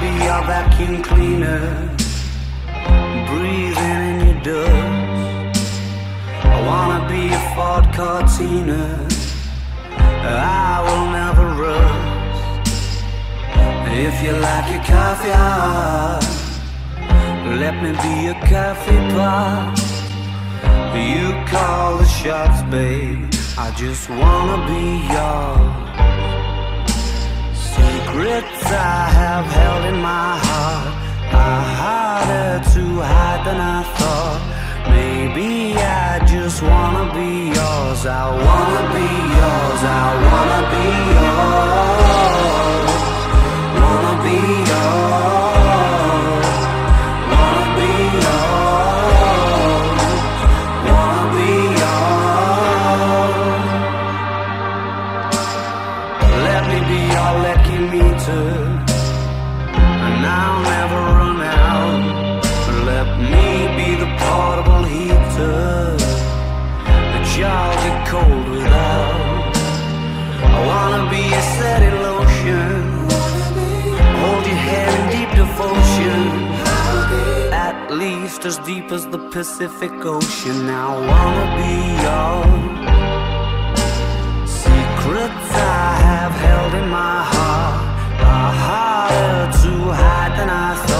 be your vacuum cleaner, breathing in your dust. I wanna be a Ford Cortina, I will never rust. If you like your coffee hot, let me be a coffee pot. You call the shots, babe, I just wanna be yours. Secrets I have held in my heart are harder to hide than I thought. Maybe I just wanna be yours. I wanna be yours. I wanna be yours. Wanna be yours. Wanna be yours. Wanna be yours. Let me be your lucky meter, and I'll never run out. Let me be the portable heater that y'all get cold without. I wanna be a steady lotion, hold your hand in deep devotion, at least as deep as the Pacific Ocean. I wanna be yours. Secrets I have held in my heart are harder to hide than I thought.